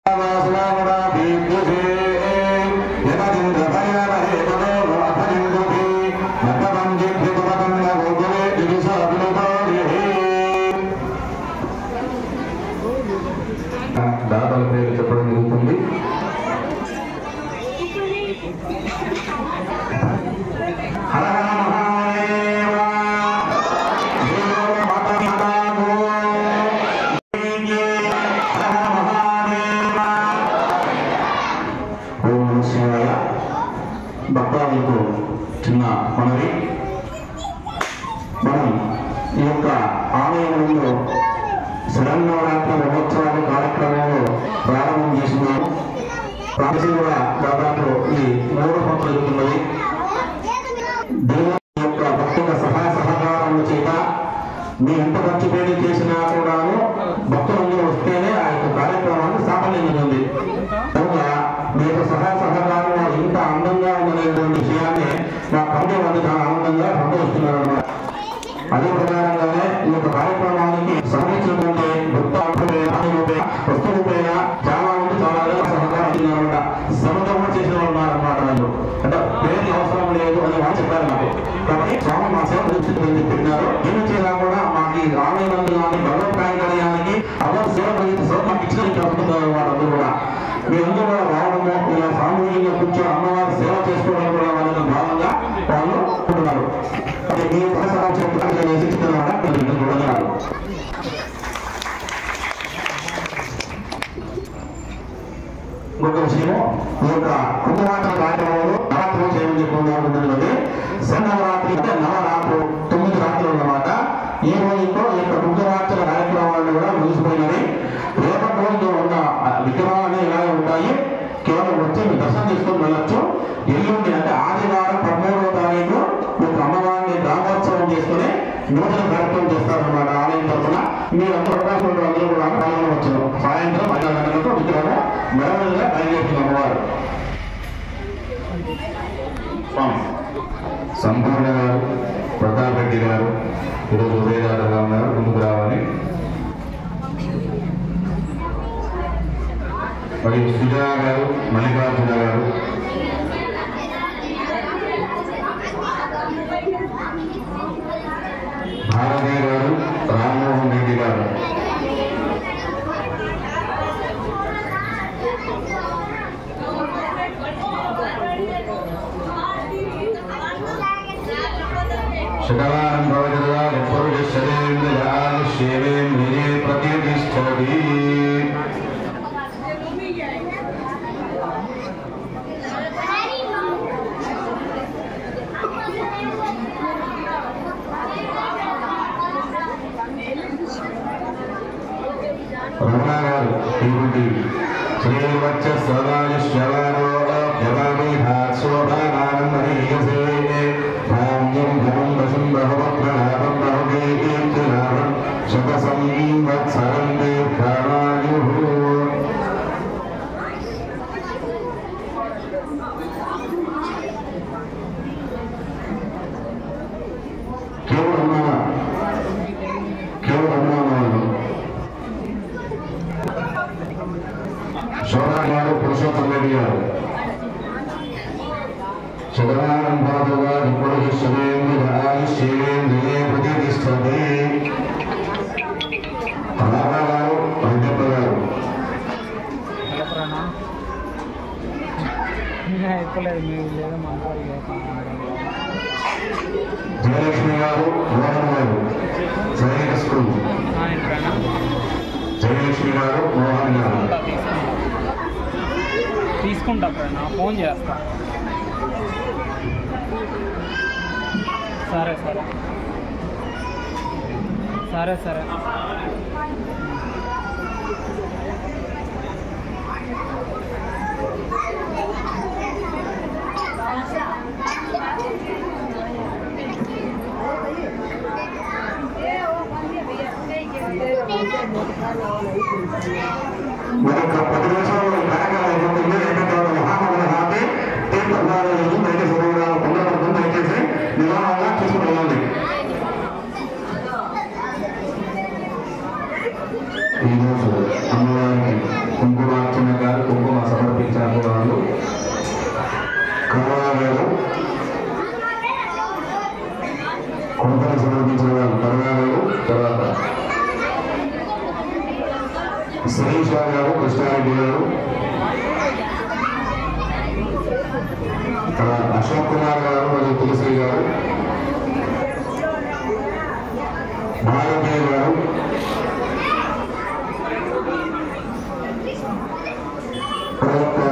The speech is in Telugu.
దాతల పేరు చెప్పడం జరుగుతుంది. భక్తులకు చిన్న మనవి, మనం ఈ యొక్క ఆలయంలో శరన్నవరాత్రి మహోత్సవాల కార్యక్రమంలో ప్రారంభం చేస్తున్నాము. ప్రాంతం కూడా దాదాపు ఈ 3 సంవత్సరాలు జరుగుతున్నది. దేవుని యొక్క భక్తుల సహాయ సహకారముల చేత మీ ఎంత ఖర్చు పెట్టి చేసినా కూడాను భక్తులందరూ వస్తేనే ఆ యొక్క కార్యక్రమాన్ని సాఫల్యమవుతుంది. కనుక మీ యొక్క సహాయ సహకారం ఇంత అందంగా ఉందనేటువంటి విషయాన్ని మా కమిటీ వాళ్ళు చాలా ఆనందంగా సంతోషిస్తున్నారు అన్నమాట. అదే ప్రకారంగానే ఈ యొక్క కార్యక్రమానికి సంబంధించినటువంటి వస్తు రూపేణ చాలా మంది చాలా సహకారం సమర్థంగా చేసిన వాళ్ళు ఉన్నారన్నమాట. వాళ్ళు అంటే పేరు అవసరం లేదు అని వాళ్ళు చెప్పారు నాకు. కాబట్టి స్వామి మా సేవ పెట్టినారు. ఏమి చేసినా కూడా మాకు ఆలయానికి భగవత్కార్యానికి అవర్ సేవ మాకు ఇచ్చిన వాళ్ళందరూ కూడా మీరందరూ కూడా రావడము, ఇలా సామూహికంగా కూర్చొని అమ్మవారి సేవ చేసుకోవడం కూడా వాళ్ళ భాగంగా వాళ్ళు ఉంటున్నారు. అంటే మీ ఇంకొక విషయము, ఈ యొక్క కుంభరాత్రి కార్యక్రమంలో నవరాత్రులు చేయమని చెప్పుకుంటున్నది. శరన్నవరాత్రి అంటే నవరాత్రులు 9 రాత్రులు అన్నమాట. ఈ రోజుతో ఈ యొక్క కుంభరాత్రుల కార్యక్రమాలను కూడా ముగిసిపోయినవి. రేపటి రోజుతో ఉన్న విగ్రహాలు ఇలాగే ఉంటాయి. కేవలం వచ్చి దర్శనం చేసుకొని వెళ్ళొచ్చు. ఎల్లుండి అంటే ఆదివారం 13వ తారీఖు ఒక అమ్మవారిని గ్రామోత్సవం చేసుకుని నూతన కార్యక్రమం చేస్తారన్నమాట ఆలయం తరఫున. మీరందరూ అవకాశం అందరూ కూడా పాల్గొనవచ్చు. సాయంత్రం 5 గంటలకు విగ్రహం మెరవగా బయలుదేరుతుంది అమ్మవారు. సంపూర్ణ గారు, ప్రతాప్ రెడ్డి గారు ఈరోజు ఉదయదారుగా ఉన్నారు, ముందుకు రావాలి. మరియు సుజా గారు, మల్లికార్జున గారు, భారతీ గారు, రామ్మోహన్ రెడ్డి గారు, శకలానం భవజదా పురుషేంద్రయాలు శివేంద్రియే ప్రతిష్ఠతి. రమణ గారు ఇటువంటి శ్రీవచ్చ సదాయ శవారో శోభానందీయసే భాగ్యం ధనం దశం బహువత్ప్రణామం బహుకీర్తిలాభం శత సంవత్సరం దీర్ఘాయు. శోభా గారు, పురుషోత్తం రెడ్డి గారు, శకలానం భవజదా పురుషేంద్రయాలు శివేంద్రియే ప్రతిష్ఠతి. రాధా గారు, వెంకప్ప గారు, జయలక్ష్మి గారు, మోహన్ గారు, సైనిక స్కూల్, జయలక్ష్మి గారు, మోహన్ గారు తీసుకుంటా. ఫోన్ చేస్తా. సరే సరే సరే సరే మరొక 10 నిమిషాల్లో కార్యక్రమం అయిపోతుంది. మహామహాతి తీర్థాలు బయట శరీరాలు పొందడం దయచేసి నిదానంగా తీసుకుని వెళ్ళండి. శిరీష గారు, కృష్ణారెడ్డి గారు, ఇక్కడ అశోక్ కుమార్ గారు మరియు తులసి గారు, భారతీ గారు, ప్రవక్త